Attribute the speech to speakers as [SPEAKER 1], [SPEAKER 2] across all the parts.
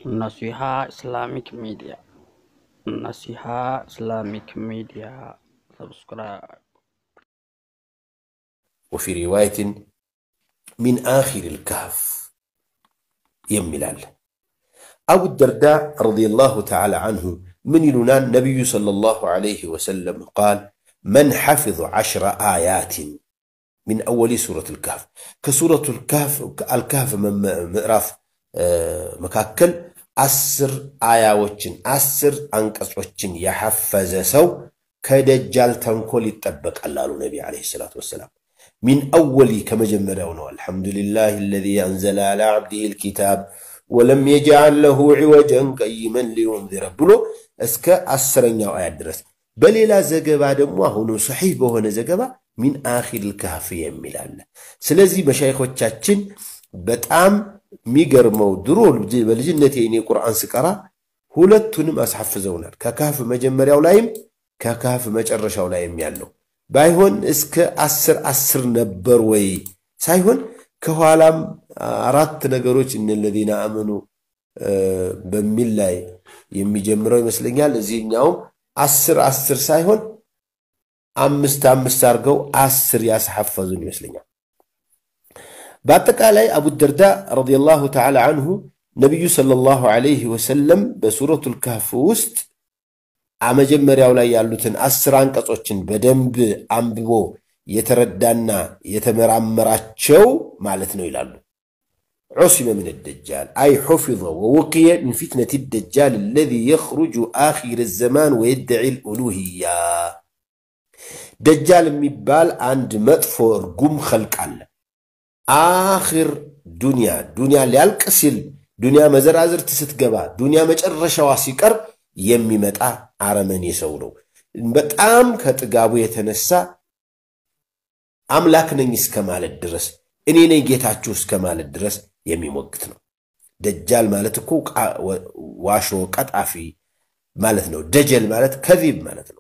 [SPEAKER 1] Nasiha Islamic Media. Nasiha Islamic Media. Subscribe.
[SPEAKER 2] وفي رواية من آخر الكهف يملال. أبو الدرداء رضي الله تعالى عنه من يلونان النبي صلى الله عليه وسلم قال: من حفظ 10 آيات من أول سورة الكهف. كسورة الكهف من مئراف مكاكل 10 آياتين 10 أنقصوችን يحفظ سو كدجال تنكل يتطبق الله النبي عليه الصلاة والسلام. من أولي كما جمرونه الحمد لله الذي أنزل على عبده الكتاب ولم يجعل له عوجا قيما لينذر بلو اسكا 10ኛው آيات درس بليلا زغبا دمو አሁን صحيح በሆነ ዘገባ من آخر الكهف የሚላል። ስለዚህ መሻይኾቻችን በጣም ሚገርመው ድሮ በልጅነቴ እኔ ቁርአን ስቀራ ሁለቱንም አስሐፍዘውናል። ከካፍ መጀመሪያው ላይም ከካፍ መጨረሻው ላይም ያለው ባይሆን እስከ 10 ነበር ወይ ሳይሆን ከኋላም አራት ነገሮች እነለዚና አመኑ በሚል ላይ የሚጀምረው ይመስለኛል። እዚህኛው 10 ሳይሆን 5 አርገው 10 ያስሐፈዙን ይመስለኛል። በአጠቃላይ አቡ ደርዳ ረዲየላሁ ተዓላ አንሁ ነብዩ ሰለላሁ ዐለይሂ ወሰለም በሱረቱል ካህፍ ውስጥ አመጀመሪያው ላይ ያሉትን 10 አንቀጾችን በደንብ አንብቦ የተረዳና የተመራመራቸው ማለት ነው ይላሉ። عصم من الدجال أي حفظ ووقي من فتنة الدجال الذي يخرج آخر الزمان ويدعي الألوهية. دجال ميبال عند مدفور قم خلق الله آخر دنيا ليالكسل دنيا مزرازر تستقبا دنيا مجرشا واسيكر يمي متع عرمان يسولو بتقام كتقابو يتنسى أملاك ننس كمال الدرس إني نيجيتاچو كمال الدرس يمي موقتنا. دجال مالتكو واشو قطعفي مالتنا دجل مالت كذب مالتنا.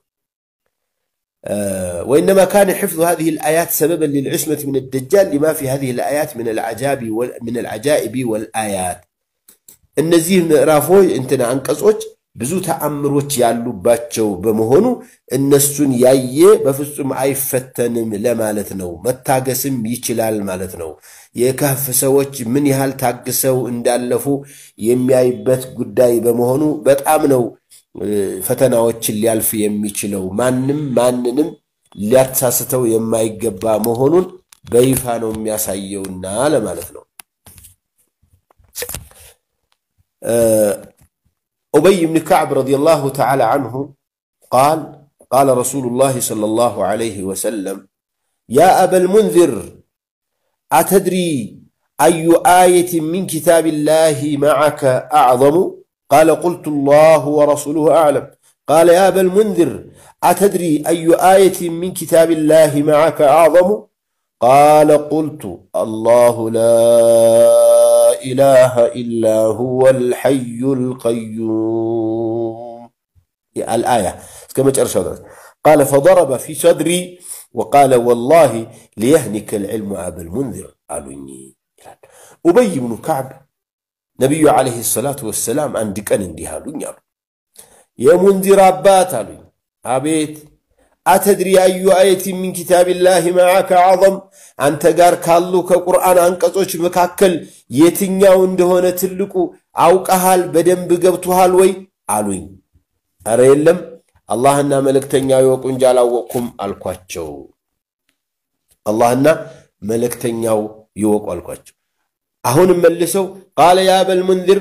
[SPEAKER 2] وإنما كان حفظ هذه الآيات سببا للعصمة من الدجال لما في هذه الآيات من العجائب والآيات. النزيه مقرافوي انتنا عنقصوچ ብዙ ተአምሮች ያሉባቸው በመሆኑ እነሱን ያየ በፍጹም አይፈተንም ለማለት ነው። መታገስም ይችላል ማለት ነው። የካፍ ሰዎች ምን ያህል ታግሰው እንዳለፉ የሚያይበት ጉዳይ በመሆኑ በጣም ነው ፈተናዎችን ሊያልፍ የሚችለው። ማንንም ሊያተሳስተው የማይገባ መሆኑን በይፋ ነው የሚያሳየውና ለማለት ነው። أبي بن كعب رضي الله تعالى عنه قال رسول الله صلى الله عليه وسلم: يا أبا المنذر أتدري أي آية من كتاب الله معك أعظم؟ قال: قلت الله ورسوله أعلم. قال: يا أبا المنذر أتدري أي آية من كتاب الله معك أعظم؟ قال: قلت الله لا إله إلا هو الحي القيوم. الآية كما ترشد. قال: فضرب في صدري وقال: والله ليهنك العلم أبا المنذر. قالوا إني أبي بن كعب نبي عليه الصلاة والسلام عندك أن اندهالون يا منذر أبات أبيت أتدري أي آية من كتاب الله معك أعظم؟ أنت قار كالو كقرآن أنقصوش مكاكل يتنياو اندهونة تلقو أو كهال بدن بقبتوهال وي قالوين أريلم اللهنا ملكتنيا يوكون جالاوكم الكواتشو اللهنا ملكتنيا يوكو الكواتشو أهون ملسو. قال: يا أبا المنذر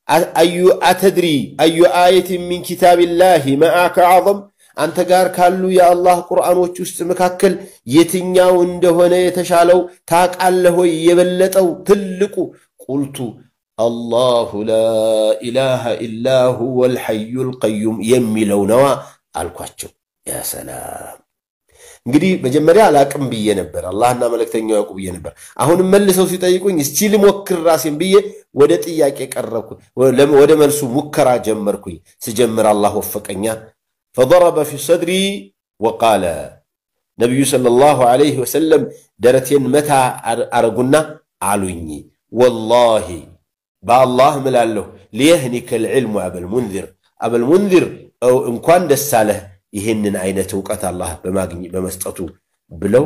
[SPEAKER 2] أتدري أي آية من كتاب الله معك أعظم؟ أنت قار كالو يا الله قرآن وچوست مكاكل يتنياو اندهونه يتشالو تاك الله يبلتو تلقو. قلت الله لا إله إلا هو الحي القيوم يمي لونوا الكواتشو. يا سلام. እንግዲህ መጀመሪያ አላቅም ብዬ ነበር አላህና መልእክተኛው ያውቁ ብዬ ነበር። አሁን መልሰው ሲጠይቁኝ እስቲ ልሞክር ራሴን ብዬ ወደ ጥያቄ ቀረብኩ። ወደ መልሱ ሙከራ ጀመርኩኝ። ሲጀምር አላህ ወፈቀኛ። فضرب في صدري وقال نبي صلى الله عليه وسلم درتين متى أرقنا علوني والله بالله ملاله ليهنك العلم أبا المنذر أو إن كان دساله يهنن عين توقت الله بمسطته بلو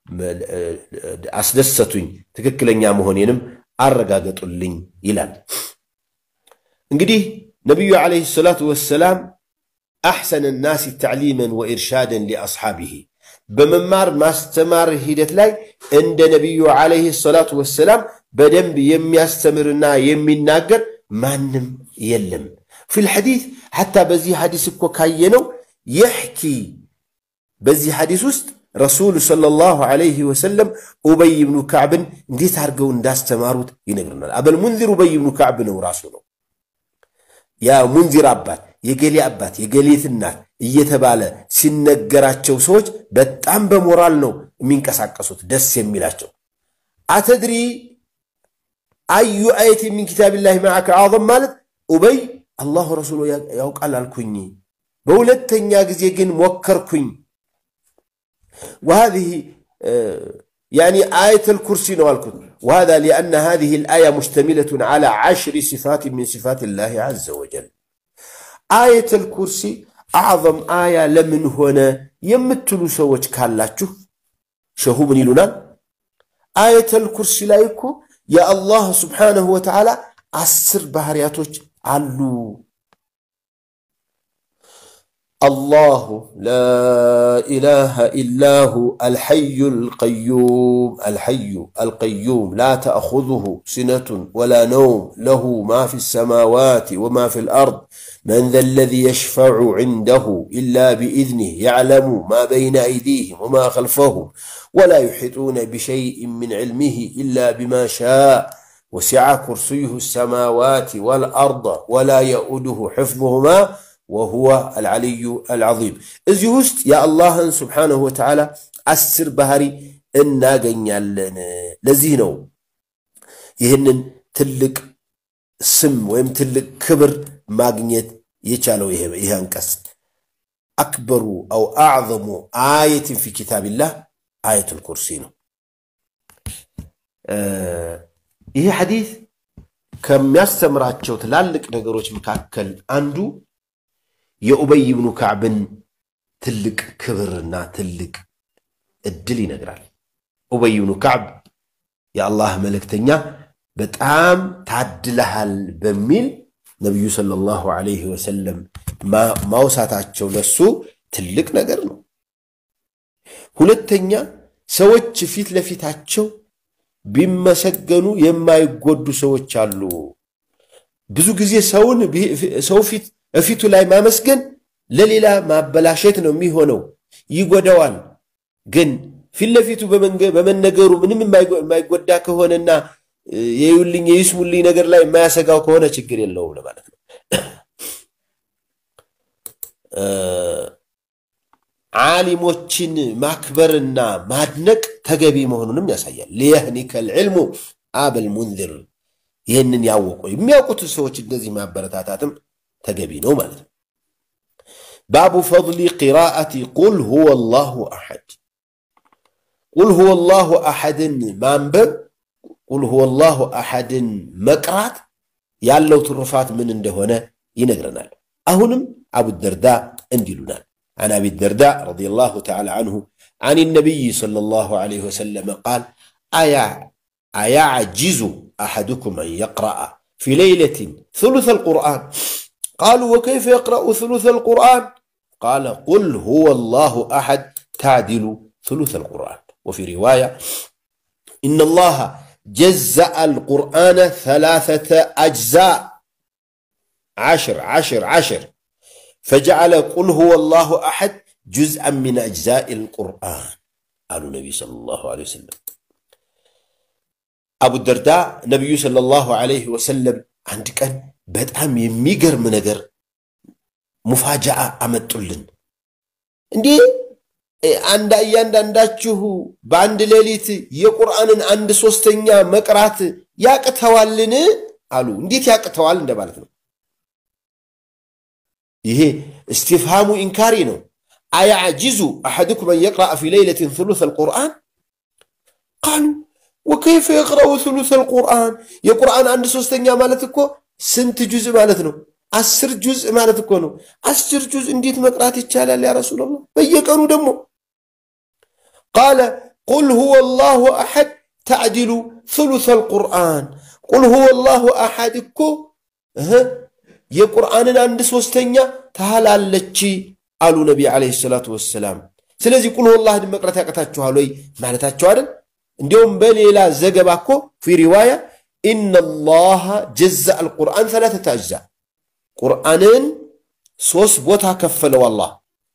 [SPEAKER 2] أسدستوين تككلن يا مهونينم أرقاقتولين يلان انقديه نبي عليه الصلاة والسلام أحسن الناس تعليما وإرشادا لأصحابه بممار ماستمار هيدت لاي عند نبي عليه الصلاة والسلام بدنب يميستمرنا يميناقر مانم يلم في الحديث حتى بزي حديث كاينو يحكي بزي حديث وست رسول صلى الله عليه وسلم أبي بن كعب نديت هرقون داستماروت ينقرنا أبا المنذر أبي بن كعب وراسوله يا منذر أبات يقلي أبات يقلي ثنات يتبالى سنقراتشو سوج بتام بمورالنو من كساقصوت دس يميلاتشو أتدري أي آية من كتاب الله معك أعظم مالت أبي الله رسوله يوقع على الكوني بولد تنياقز يقين موكر كوني وهذه يعني آية الكرسي نوالكم وهذا لأن هذه الآية مشتملة على 10 صفات من صفات الله عز وجل آية الكرسي أعظم آية لمن هنا يمتلو سوج كالاتشو شهو من يلونا آية الكرسي لايكو يا الله سبحانه وتعالى 10 بحرياتوش علو الله لا إله إلا هو الحي القيوم لا تأخذه سنة ولا نوم له ما في السماوات وما في الأرض من ذا الذي يشفع عنده إلا بإذنه يعلم ما بين أيديهم وما خلفهم ولا يحيطون بشيء من علمه إلا بما شاء وسع كرسيه السماوات والأرض ولا يؤوده حفظهما وهو العلي العظيم إذ يهست يا الله سبحانه وتعالى 10 بحري إنا قنيالن لزينو يهنن تلك سم ويم تلك كبر ماغنيت يچالو يهانكس أكبر أو أعظم آية في كتاب الله آية الكرسي إيه حديث كم يستمراتشو تلالك نقروش مكاكل أندو يا أبي بن كعب تلك كبرنا تلك الدلي نقرال أبي بن كعب يا الله ملك تنيا بتعام تعدلها بميل نبي صلى الله عليه وسلم ما وساتاتشو لسو تلك نقرنو ሁለተኛ ሰዎች ፊት ለፊታቸው ቢመሰገኑ የማይጎዱ ሰዎች አሉ ብዙ ጊዜ ሰው ፊቱ ላይ ማመስገን ለሌላ ማበላሸት ነው የሚሆነው ይጎዳዋል ግን ፊት ለፊቱ በመነገሩ ምንም የማይጎዳ ከሆነና የዩልኝ የይስሙልኝ ነገር ላይ የማያሰጋው ከሆነ ችግር የለውም ማለት ነው ዓሊሞችን ማክበርና ማድነቅ ተገቢ መሆኑንም ያሳያል ለየህኒከ العلم አብ المنذر ይሄንን ያወቁ የሚያውቁት ሰዎች እንደዚህ ማበረታታትም تجبي نو مالت باب فضل قراءة قل هو الله أحد قل هو الله أحد مانبب قل هو الله أحد مقرات يالو ترفات من اندهونا ينقرنا أهنم أبو الدرداء اندلنا عن أبي الدرداء رضي الله تعالى عنه عن النبي صلى الله عليه وسلم قال أيعجز أحدكم أن يقرأ في ليلة ثلث القرآن قالوا وكيف يقرأ ثلث القرآن قال قل هو الله أحد تعدل ثلث القرآن وفي رواية إن الله جزأ القرآن 3 أجزاء 10 فجعل قل هو الله أحد جزءا من أجزاء القرآن قال النبي صلى الله عليه وسلم أبو الدرداء نبي صلى الله عليه وسلم عندك በጣም የሚገርም ነገር ሙፋጃአ አመጡልን እንዴ አንዳንዳችሁ በአንድ ሌሊት የቁርአንን 1/3 መቅራት ያቅተዋልን አሉ እንዴት ያቅተዋል እንደማለት ነው ይሄ استفهام انكاري ነው ايعجز احدكم ان يقرا في ليله ثلث القران قالوا وكيف يقرأ ثلث القرآن يقرآن عند سوستنيا مالتكو سنت جزء مالتنو 10 جزء مالتكو نو 10 جزء انديت مقرات يتشالال يا رسول الله بيقنو دمو قال قل هو الله أحد تعدل ثلث القرآن قل هو الله أحدكو يقرآن عند سوستنيا تهلالتشي قالوا نبي عليه الصلاة والسلام سلازي قل هو الله مقرات يقتاتشو هالوي مالتاتشو عدن اليوم بليلا زجباكو في رواية إن الله جزء القرآن 3 أجزاء قرآن صوص بوتها كفل والله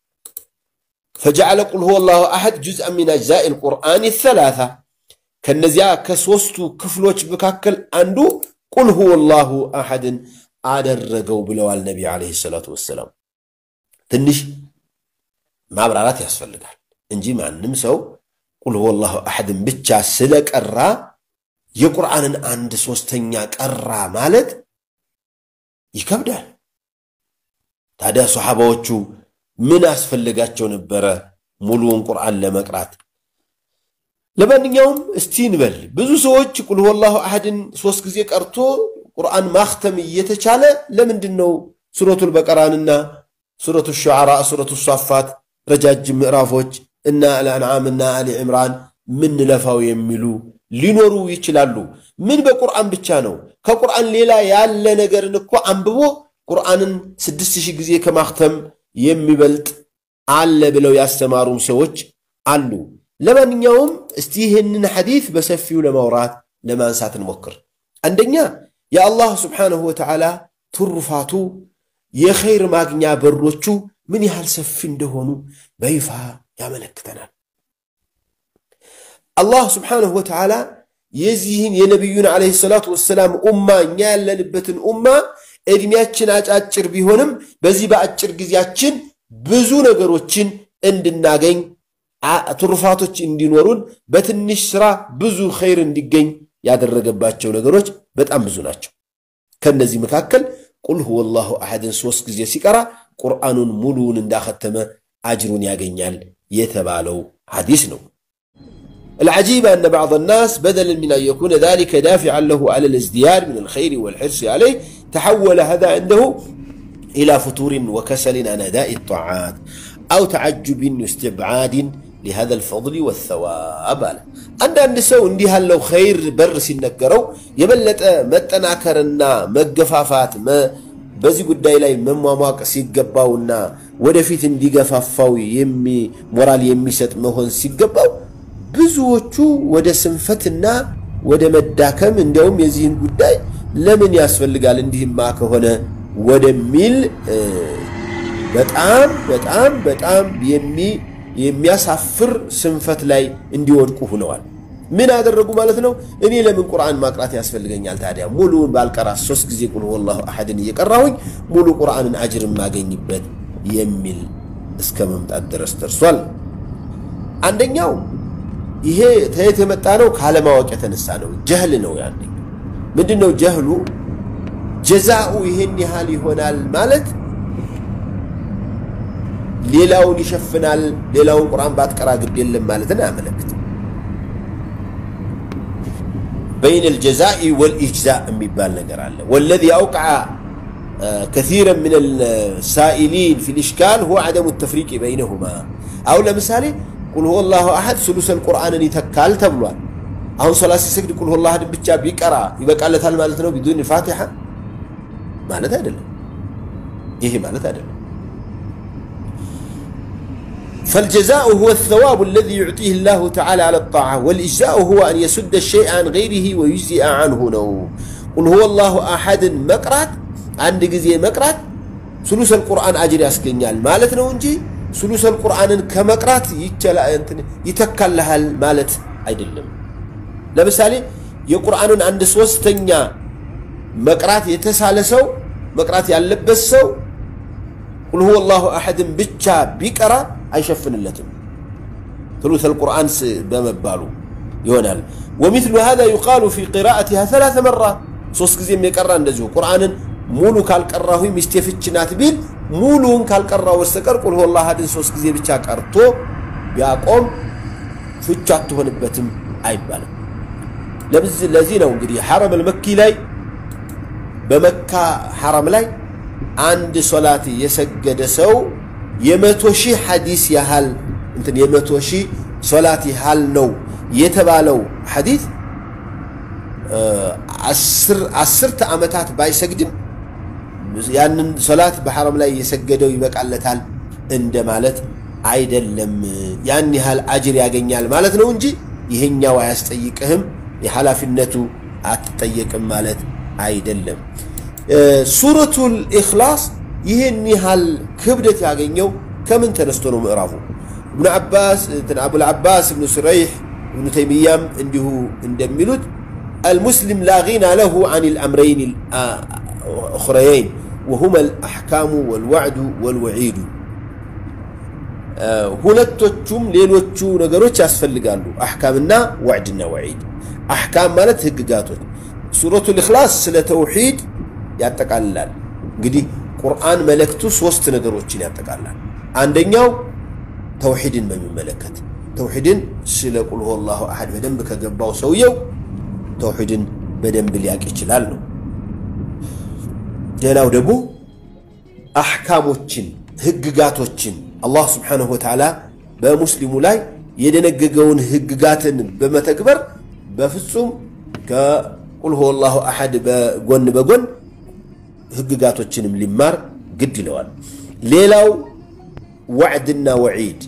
[SPEAKER 2] فجعل قل هو الله أحد جزءا من أجزاء القرآن 3 كالنزياء كسوستو كفلوش بكاكل عنده قل هو الله أحد አደረገው ብለዋል ነብይ አለይሂ ሰላቱ ወሰለም ትንሽ ማብራራት ያስፈልጋል እንጂ ማንንም ሰው ቁል ሁወላሁ አሐድን ብቻ ስለቀራ የቁርአንን 1/3ኛ ቀራ ማለት ይከብዳል ታዲያ ሱሐባዎቹ ምን አስፈልጋቸው ነበር ሙሉውን ቁርአን ለመቅራት ለማንኛውም እስቲ እንበል ብዙ ሰዎች ቁል ሁወላሁ አሐድን 3 ጊዜ ቀርቶ ቁርአን ማختም እየተቻለ ለምንድነው ሱረቱል በቀራንና ሱረቱ ሹዓራ ሱረቱ ሷፋት ረጃጅም ምዕራፎች እና አልአንዓምና አሊ ኢምራን ምን ለፋው የሚሉ ሊኖሩ ይችላሉ ምን በቁርአን ብቻ ነው ከቁርአን ሌላ ያለ ነገርን እኮ አንብቦ ቁርአንን 6000 ጊዜ ከማختም የሚበልጥ አለ ብለው ያስተማሩም ሰዎች አሉ ለማንኛውም እስቲ ይሄንን ሐዲስ በሰፊው ለማውራት ለማንሳት እንሞክር አንደኛ يا الله سبحانه وتعالى ترفاتو يخير ماغنيا بروچو من يحل سفي እንደሆኑ በይፋ ያመለክተናል الله سبحانه وتعالى የዚህን የነብዩን አለይሂ ሰላቱ ወሰለም ኡማ ያለንበትን ኡማ እድሜያችን አጫጭር ቢሆንም በዚህ በአጭር ጊዜያችን ብዙ ነገሮችን እንድናገኝ ትሩፋቶች እንዲኖሩን በትንሽ ስራ ብዙ ኸይር እንዲገኝ ያደረገባቸው ነገሮች በጣም ብዙ ናቸው ከነዚህ መካከል ቁል ሁወላሁ አሐድን 3 ጊዜ ሲቀራ ቁርአኑን ሙሉውን እንዳختመ አጅሩን ያገኛል የተባለው ሐዲስ ነው العجيب أن بعض الناس بدلا من أن يكون ذلك دافعا له على الازدياد من الخير والحرص عليه تحول هذا عنده إلى فتور وكسل عن أداء الطاعات أو تعجب واستبعاد لهذا الفضل والثواب عند سو اندي هالو خير برس ينكروا يبلط متناكرنا مغفافات ما በዚህ ጉዳይ ላይ መሟሟቅ ሲገባውና ወደፊት እንዲገፋፋው ሞራል የሚሰጥ መሆን ሲገባው ብዙዎቹ ወደ ስንፈትና ወደ መዳከም እንደውም የዚህን ጉዳይ ለምን ያስፈልጋል እንዲህማ ከሆነ ወደሚል በጣም የሚያሳፍር ስንፈት ላይ እንዲወድቁ ሆነዋል ምን አደረጉ ማለት ነው እኔ ለምን ቁርአን ማቅራት ያስፈልገኛል ታዲያ ሙሉውን ባልቀራ 3 ጊዜ ቁል ወላሁ አሐድን እየቀራሁኝ ሙሉ ቁርአንን አጅር ማገኝበት የሚል እስከ መምጣት ድረስ ደርሷል አንደኛው ይሄ ተየት የመጣ ነው ካለማወቅ የተነሳ ነው ጀህል ነው ያንዴ ምንድነው ጀህሉ ጀዛኡ ይሄን ያህል ይሆናል ማለት ሌላውን ይሸፍናል ሌላውን ቁርአን ባትቀራ ግድ የለም ማለትን አመለክት بين الجزاء والإجزاء የሚባል ነገር አለ والذي أوقع كثيرا من السائلين في الإشكال هو عدم التفريق بينهما أو لمثالي قل هو الله أحد ثلث القرآن يتكال تبلوان أو صلاة سجد قل هو الله أحد بيتشا بيقرأ يبقى قالت هل مالتنا بدون فاتحة مالتها دل إيه مالتها دل فالجزاء هو الثواب الذي يعطيه الله تعالى على الطاعة والإجزاء هو أن يسد الشيء عن غيره ويجزئ عنه نو قل هو الله أحد مقرات عند جزية مقرات ثلث القرآن أجر أسكنيال مالت نونجي ثلث القرآن كمقرات يتكل لها المالت أيدلم لمثالي يقرآن عند سوستنيا مقرات يتسالسو مقرات يلبسو قل هو الله أحد بيتشا بيقرأ أيشفن اللتم ثلث القرآن بمبالو يونال ومثل هذا يقال في قراءتها 3 مرات صوص زي ما يقرأ ندزو قرآن مولو كالقراه مستفتشنات بيل مولون كالقراه واستقر قل هو الله هذا صوص زي بيتشا قرطو بيقوم فتشات هونبتم أيبال ለዚህ ነው እንግዲህ ሐረም المኪ ላይ በመካ ሐረም ላይ አንድ ሶላት የሰገደ ሰው የ100,000 ሐዲስ ያህል እንትን የ100,000 ሶላት ያህል ነው የተባለው ሐዲስ 10 ዓመታት ባይሰግድም ያንን ሶላት በሐረም ላይ የሰገደው ይበቃለታል እንደማለት አይደለም ያን ያህል አጅር ያገኛል ማለት ነው እንጂ ይሄኛው አያስጠይቅህም የሐላፊነቱ አትጠየቅም ማለት አይደለም ሱረቱል ኢኽላስ ይሄን ያህል ክብደት ያገኘው ከምን ተነስቶ ነው ምዕራፉ ابن عباس ابو العباس ابن سريح ابن تيمية እንዲሁ እንደሚሉት المسلم لا غنى له عن الأمرين الأخريين وهما الأحكام والوعد والوعيد ሁለቶቹም ሌሎቹ ነገሮች ያስፈልጋሉ አህካምና ወዕድና ወዒድ አህካም ማለት ህግጋቶች ሱረቱል ኢኽላስ ስለ ተውሂድ ያጠቃልላል እንግዲህ ቁርአን መልእክቱ ሶስት ነገሮችን ያጠቃልላል አንደኛው ተውሂድን በሚመለከት ተውሂድን ስለ ቁል ሁወላሁ አሐድ በደንብ ከገባው ሰውየው ተውሂድን በደንብ ሊያቅ ይችላል ነው ሌላው ደግሞ አህካሞችን ህግጋቶችን አላህ Subhanahu Wa Ta'ala በሙስሊሙ ላይ የደነገገውን ህግጋትን በመተግበር በፍጹም ከቁል ሁወላሁ አሐድ በጎን በጎን ህግጋቶችንም ሊማር ግድ ይለዋል ሌላው ወዕድና ወዒድ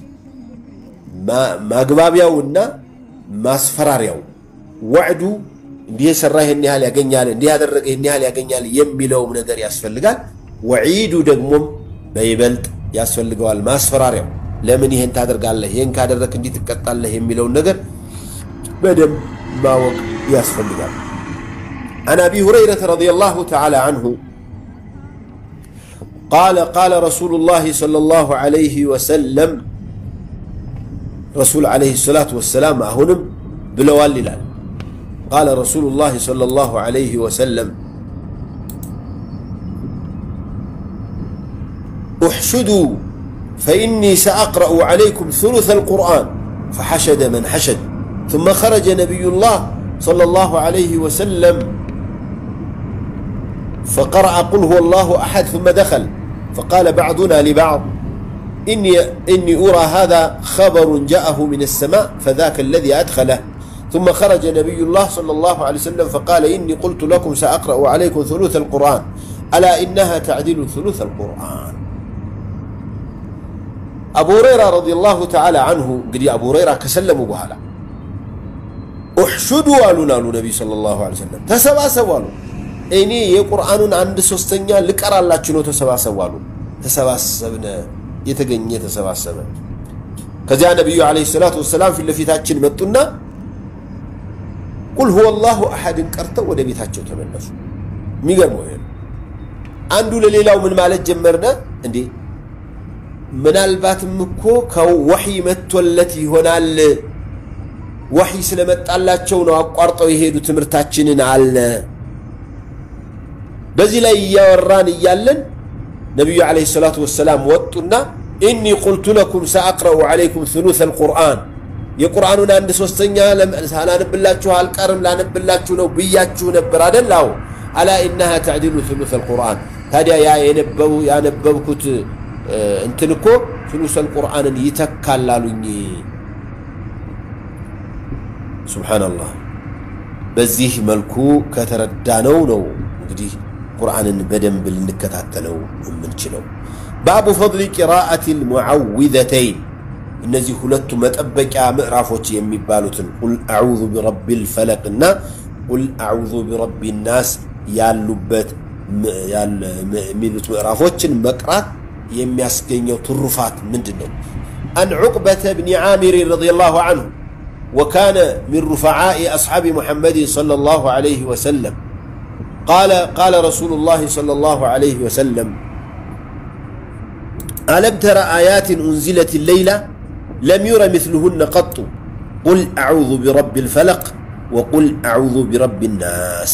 [SPEAKER 2] ማግባቢያውና ማስፈራሪያው ወዕዱ እንዲህ ሰራ ይሄን ያህል ያገኛል እንዲህ ያደረገ ይሄን ያህል ያገኛል የሚለው ነገር ያስፈልጋል ወዒዱ ደግሞ በይበልጥ ያስፈልገዋል ማስፈራሪያው ለምን ይሄን ታደርጋለህ ይሄን ካደረክ እንዲህ ትቀጣለህ የሚለው ነገር በደም ማወቅ ያስፈልጋል عن أبي هريرة رضي الله تعالى عنه قال رسول الله صلى الله عليه وسلم رسول عليه الصلاة والسلام أهنم بلوال للال قال رسول الله صلى الله عليه وسلم احشدوا فإني سأقرأ عليكم ثلث القرآن فحشد من حشد ثم خرج نبي الله صلى الله عليه وسلم فقرأ قل هو الله أحد ثم دخل فقال بعضنا لبعض إني أرى هذا خبر جاءه من السماء فذاك الذي أدخله ثم خرج نبي الله صلى الله عليه وسلم فقال إني قلت لكم سأقرأ عليكم ثلث القرآن ألا إنها تعدل ثلث القرآن أبو هريرة رضي الله تعالى عنه قال أبو هريرة كسلموا بهلا احشدوا قالوا النبي صلى الله عليه وسلم تسباسوا إني القرآن عند سوستنيا لكرا الله شنو تسباسوا تسباسبنا يتجني تسباسبنا كذا النبي عليه الصلاة والسلام في اللي في تاجن متنا قل هو الله أحد كرته وده بيتاجو تمنش ميجر مهم عنده لليلة ومن مالك جمرنا عندي من البات مكو كو وحي متولتي هنا وحي سلمت الله تشونه أقارطه يهدو تمرتاجنين على بزي لا يوران يالن نبي عليه الصلاة والسلام وطنا إني قلت لكم سأقرأ عليكم ثلث القرآن የቁርአኑን አንድ ሶስተኛ ሳላነብላችሁ አልቀርም ላነብላችሁ ነው ብያችሁ ነበር አይደል አው አላ انها تعدل ثلث القرآن ታዲያ ያነበብኩት እንትን እኮ ثلث القرآن ይተካላሉኝ ሱብሃንአላህ በዚህ መልኩ ከተረዳነው ነው እንግዲህ ቁርአንን በደንብ ልንከታተለው የምንችለው ባቡ فضل قراءة المعوذتين እነዚህ ሁለቱ መጠበቂያ ምዕራፎች የሚባሉትን ቁል አዑዙ ቢረቢል ፈለቅና ቁል አዑዙ ቢረቢን ናስ ያሉበት የሚሉት ምዕራፎችን መቅራት የሚያስገኘው ትሩፋት ምንድነው አን ዑቅበተ ኢብኑ ዓሚር ረዲየላሁ ዐንሁ وكان من رفعاء أصحاب محمد صلى الله عليه وسلم قال رسول الله صلى الله عليه وسلم ألم ترى آيات أنزلت الليلة لم ير مثلهن قط قل أعوذ برب الفلق وقل أعوذ برب الناس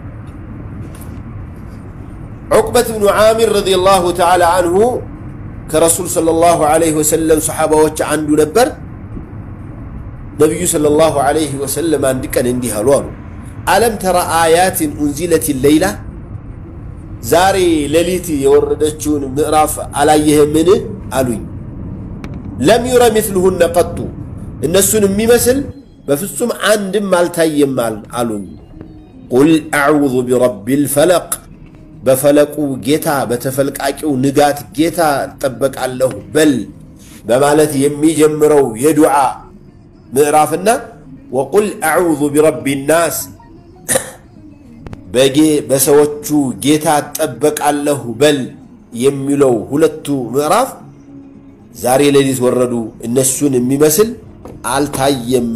[SPEAKER 2] عقبة بن عامر رضي الله تعالى عنه كرسول صلى الله عليه وسلم صحابة عنده نبر نبي صلى الله عليه وسلم عندك اندي هلوانو ألم ترى آيات أنزلت الليلة زاري لليتي يوردتشون مئراف عليه منه قالوا لم يرى مثلهن قط النسون ميمثل بفصم عند مالتاي مال قالوا قل أعوذ برب الفلق بفلقوا جيتا بتفلقاقو نغات جيتا تطبق الله بل بمالت يمي جمرو يدعاء مئرافنا وقل أعوذ برب الناس بجي بسوچو جيتا تطبق الله بل يميلو ሁለቱ مئراف زاري ليليت وردو النسون ميمثل አልታየም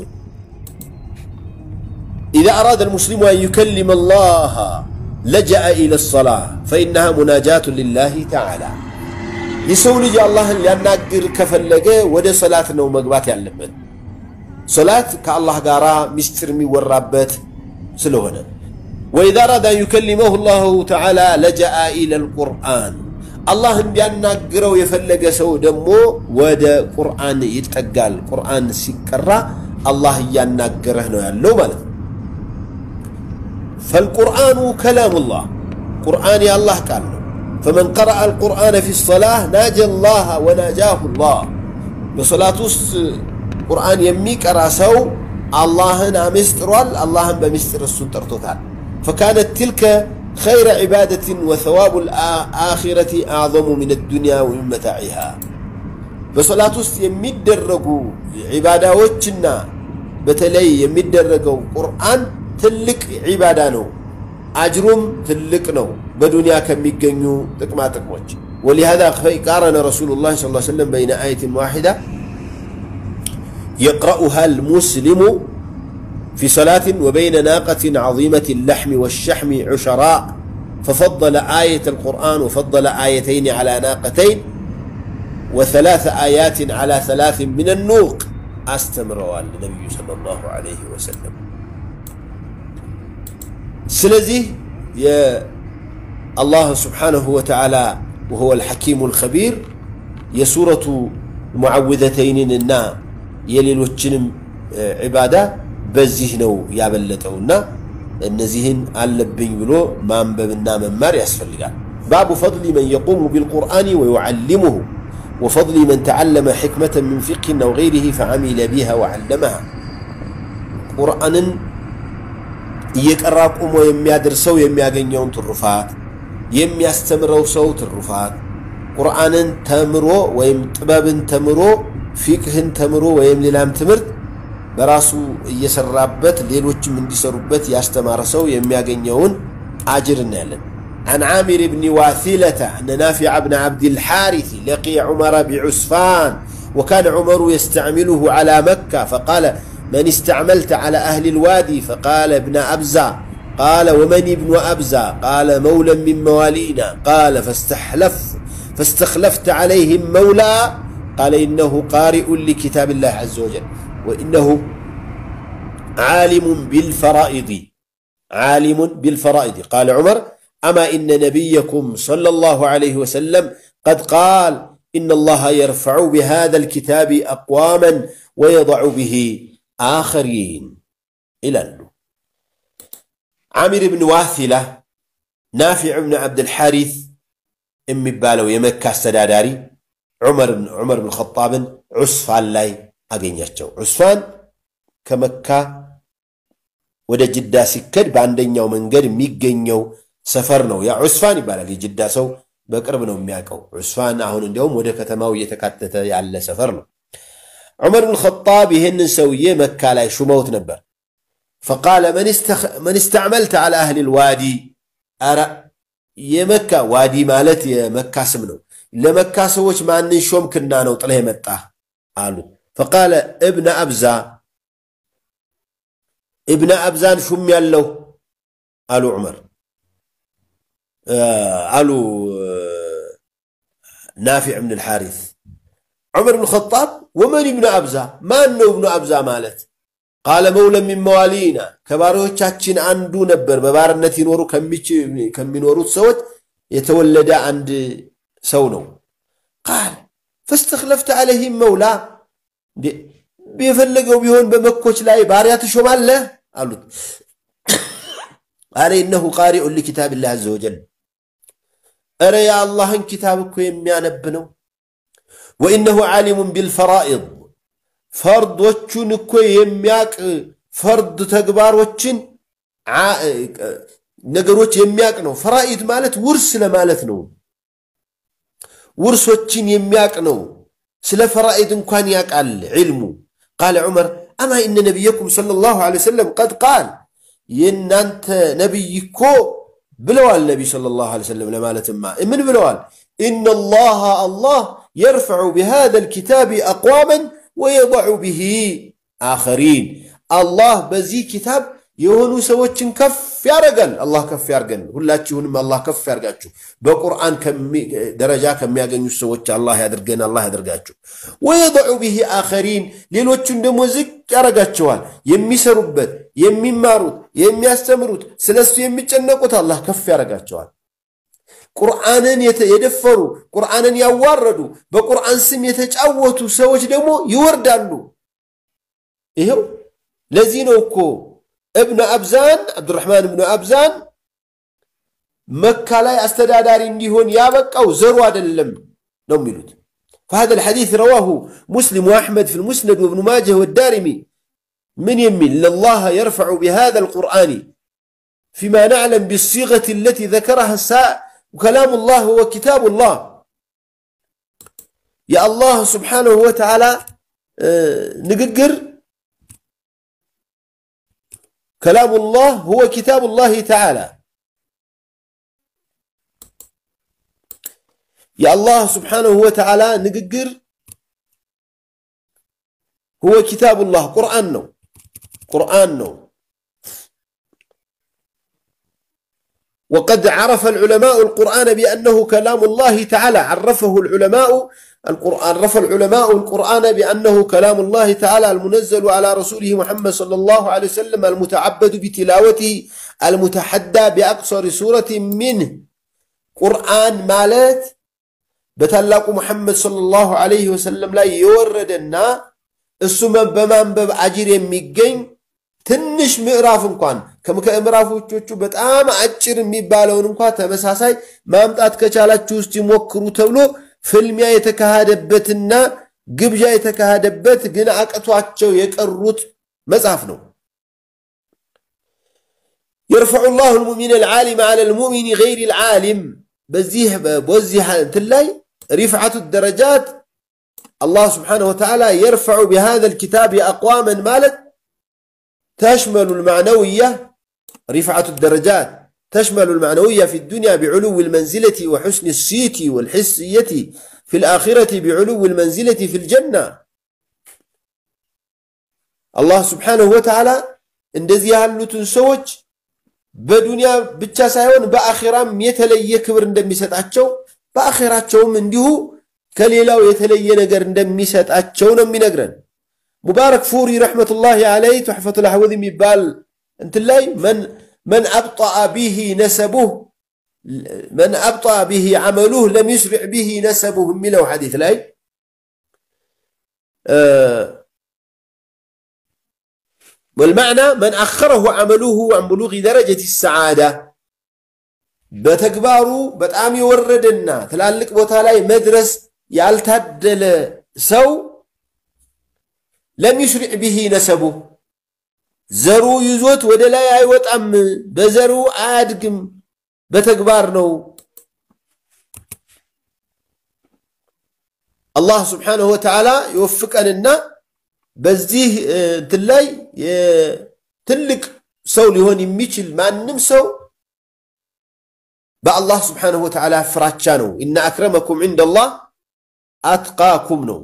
[SPEAKER 2] إذا أراد المسلم أن يكلم الله لجأ إلى الصلاة فإنها مناجاة لله تعالى يسولج الله يناقر كفلقه ودى صلاة نو مقبات يعلمن صلاة كالله قارا مسترمي والرابات سلوهنا وإذا أراد أن يكلمه الله تعالى لجأ إلى القرآن الله بيناقره يفلق سو دمو ودى قرآن يتقال قرآن سكرة الله يناقره نو يالو مالك فالقرآن كلام الله قرآن يا الله قال فمن قرأ القرآن في الصلاة ناجى الله وناجاه الله بصلاة قرآن يميك أراسو الله مسترول الله بمستر السنترتوتال فكانت تلك خير عبادة وثواب الآخرة أعظم من الدنيا ومن متاعها بصلاة يمدرجو عبادة وجنا بتلي يمدرجو قرآن تلك عبادانو أجرم تلكنو بدنيا كم يجنو تكما تكوج ولهذا قارن رسول الله صلى الله عليه وسلم بين آية واحدة يقرأها المسلم في صلاة وبين ناقة عظيمة اللحم والشحم عشراء ففضل آية القرآن وفضل آيتين على ناقتين وثلاث آيات على ثلاث من النوق استمروا النبي صلى الله عليه وسلم سلزي يا الله سبحانه وتعالى وهو الحكيم الخبير يا سورة المعوذتين النا يليلوچنم عبادة بزيهنو يابلتونا النزيهن علبين بلو مانببنا ممار يسفلقا باب فضل من يقوم بالقرآن ويعلمه وفضل من تعلم حكمة من فقه أو غيره فعمل بها وعلمها قرآن يقرأ قوم يميادرسو يمياغنيون ترفات يمياستمرو سو ترفات قرآن تمرو ويم طباب تمرو فقه تمرو ويم للام تمرت براسو يسرابت ليلوچ من ديسربت ياستمارسو يمياغنيون اجر نالن عن عامر بن واثلة أن نافع بن عبد الحارث لقي عمر بعسفان وكان عمر يستعمله على مكة فقال من استعملت على أهل الوادي فقال ابن أبزة قال ومن ابن أبزة قال مولى من موالينا قال فاستخلفت عليهم مولى قال إنه قارئ لكتاب الله عز وجل وإنه عالم بالفرائض قال عمر أما إن نبيكم صلى الله عليه وسلم قد قال إن الله يرفع بهذا الكتاب أقواما ويضع به آخرين إلى عامر بن واثلة نافع بن عبد الحارث أمي بالو يمكة السداداري عمر بن الخطاب عسفان لاي أغنياتشو عسفان كمكة ودا جدا سكد باندنيو منقر ميقنيو سفرنو يا عسفان يبالغ جدا سو بقرب نو مياقو عسفان اهون انديوم ودا كتماو يتكاتته ياله سفرنو عمر بن الخطاب يهن سويه مكه لاي شموت نبر فقال من استعملت على اهل الوادي ارى يمكه وادي مالت يمكه سمنو لمكه سوچ مانن شومكنا نو طله مጣ قالوا فقال ابن ابزان شم يالله قالوا عمر قالوا نافع بن الحارث عمر بن الخطاب ومن ابن أبزة ما أنه ابن أبزة مالت قال مولى من موالينا كباروቻችን አንዱ ነበር በባርነት ይኖሩ ከሚኖሩት ሰዎች የተወለደ አንድ ሰው ነው قال فاستخلفت عليهم مولى بيفلገው ቢሆን በመኮች ላይ ባሪያ ትሾማለህ አሉት قال إنه قارئ لكتاب الله عز وجل أرى يا الله إن كتابك يميان بنو وإنه عالم بالفرائض فرض وچن كوي يمياك فرض تكبار وچن نقروች የሚያቅ ነው فرائض ማለት ውርስ ለማለት ነው ውርሶችን የሚያቅ ነው ስለ فرائض እንኳን ያቃል علمه قال عمر أما إن نبيكم صلى الله عليه وسلم قد قال ينانت نبيكو بلوال النبي صلى الله عليه وسلم لما لتما من بلوال إن الله يرفع بهذا الكتاب أقواما ويضع به آخرين الله بزي كتاب يهونو سوچن كف يارغل الله كف يارغل ሁላችሁንም الله كف ያርጋችሁ በቁርአን ደረጃ ከሚያገኙ ሰዎች الله ያድርገን الله ያድርጋችሁ ويضع به آخرين ሌሎቹን ደሞ ዝቅ ያረጋቸዋል የሚሰሩበት የሚማሩት የሚያስተምሩት ስለሱ የሚጨነቁት الله كف ያረጋቸዋል ቁርአንን የደፈሩ ቁርአንን ያዋረዱ በቁርአን ስም የተጫወቱ ሰዎች ደግሞ ይወርዳሉ ይሄው ለዚህ ነው እኮ ابن أبزان عبد الرحمن بن أبزان مكة لا استدادار انديهون يابك أو زروا دلم نوميلوت فهذا الحديث رواه مسلم وأحمد في المسند وابن ماجه والدارمي من يمين الله يرفع بهذا القرآن فيما نعلم بالصيغة التي ذكرها الساء وكلام الله هو كتاب الله يا الله سبحانه وتعالى نققر كلام الله هو كتاب الله تعالى يا الله سبحانه وتعالى نققر هو كتاب الله قرآن نو وقد عرف العلماء القرآن بأنه كلام الله تعالى عرف العلماء القرآن بأنه كلام الله تعالى المنزل على رسوله محمد صلى الله عليه وسلم المتعبد بتلاوته المتحدى بأقصر سورة منه قرآن مالت بتلاق محمد صلى الله عليه وسلم لا يوردنا السمى بمنبب عجير يميقين ትንሽ ምዕራፍ እንኳን ከምዕራፎቹ በጣም አጭር የሚባለውን እንኳን ተመሳሳይ ማምጣት ከቻላችሁ እስቲ ሞክሩ ተብሎ ፍልሚያ የተካሄደበትና ግብዣ የተካሄደበት ግን አቀቷቸው የቀሩት መጽሐፍ ነው يرفع الله المؤمن العالم على المؤمن غير العالم بزيه تلاي رفعة الدرجات الله سبحانه وتعالى يرفع بهذا الكتاب أقواما مالت تشمل المعنوية رفعة الدرجات تشمل المعنوية في الدنيا بعلو المنزلة وحسن الصيت والحسية في الآخرة بعلو المنزلة في الجنة الله سبحانه وتعالى اندزي هالو تنسوج بدنيا بتشاسايون بآخرام يتلي كبر اندميسات عتشو بآخراتشو من ديهو كليلاو يتلي نقر اندميسات عتشو نمي نقرن مبارك فوري رحمة الله عليه تحفة الأحوذي ميبال انت اللي من أبطأ به نسبه من أبطأ به عمله لم يسرع به نسبه ملو حديث لاي والمعنى من أخره عمله عن بلوغ درجة السعادة بتكبارو بتعامي وردنا تلالك بوتالاي مدرس يالتدل سو لم يسرع به نسبه زرو يزوت ودلاي ايوت ام بزرو ادقم بتكبار نو الله سبحانه وتعالى يوفقنا بزيه تلاي تلك سو لهون يميشل ما نمسو بالله سبحانه وتعالى فراتشانو إن أكرمكم عند الله أتقاكم نو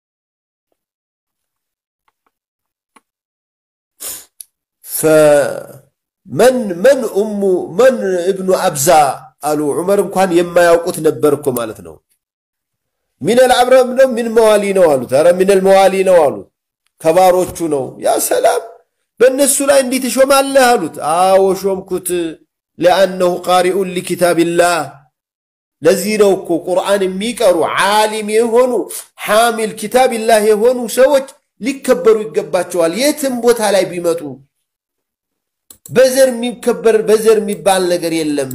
[SPEAKER 2] فمن ابن أبزا قالوا عمر كان يما يوقت نبركم مالتنا من العبر من موالينا والو ترى من الموالينا والو كباروچو نو يا سلام بالنسو لا اندي تشوم الله قالوا وشومكوت لانه قارئ لكتاب الله لزينوكو قرآن ميقرو عالم يهونو حامل كتاب الله يهونو سوت ሊከበሩ ይገባቸዋል የትም ቦታ ላይ ቢመጡ بزر مكبر بزر مبال نجر يلم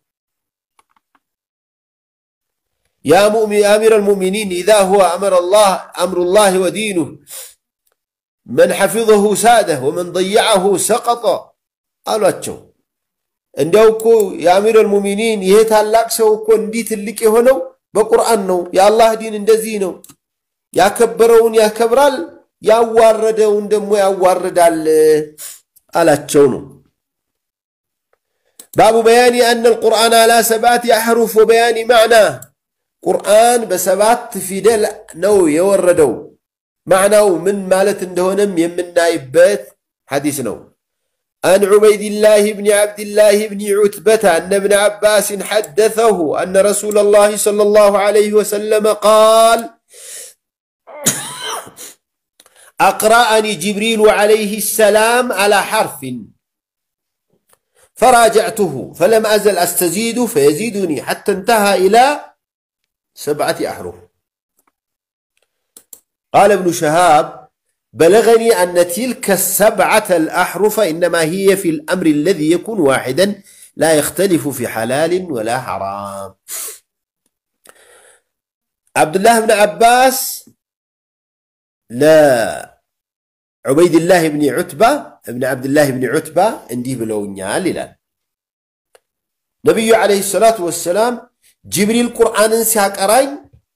[SPEAKER 2] يا مؤمن أمير المؤمنين إذا هو أمر الله ودينه من حفظه ساده ومن ضيعه سقط قالوا أتشو عندكو يا أمير المؤمنين يهتلاك سوكو نديت اللي كهونو بقرآن نو يا الله دين اندزينو يا كبرون يا كبرال يا واردون دمو يا واردال على أتشونو باب بيان أن القرآن على 7 أحرف وبيان معناه قرآن بسبات فيدل نو يوردو معناه من مالة اندهونم يمنا يبات حديث نو عن عبيد الله بن عبد الله بن عتبة أن ابن عباس حدثه أن رسول الله صلى الله عليه وسلم قال أقرأني جبريل عليه السلام على حرف فراجعته فلم أزل أستزيد فيزيدني حتى انتهى إلى 7 أحرف قال ابن شهاب بلغني أن تلك 7 الأحرف إنما هي في الأمر الذي يكون واحدا لا يختلف في حلال ولا حرام عبد الله بن عباس لا عبيد الله بن عتبة ابن عبد الله بن عتبة انديه بلونيا للا نبي عليه الصلاة والسلام جبريل القرآن سياق أراي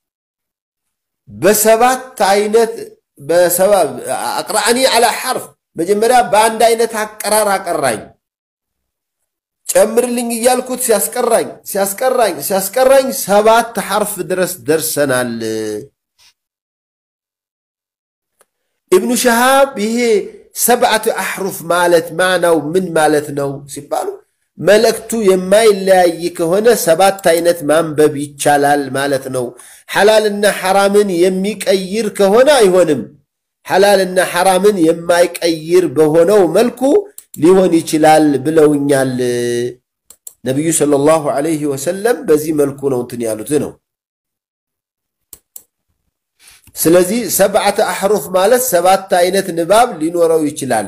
[SPEAKER 2] بسبات عينت بسبب أقرأني على حرف مجمرة باند عينت قرار أقراي أمر لين يالكوت سياسكراي 7 حرف درسنا ابن شهاب هي 7 أحرف مالت معنى ومن مالتنا سيبالو ملكتو يما إلا يكهنا 7 عينت منبب يتشالال مالتنا حلالنا حرامن يميك أير كهنا يهونم حلالنا حرامن يمايك أير بهنا وملكو ليهون يتشلال بلونيال نبي صلى الله عليه وسلم بزي ملكو نونتنيالو تنو سلازي 7 أحرف مالت 7 عينت نباب لينورو يتشلال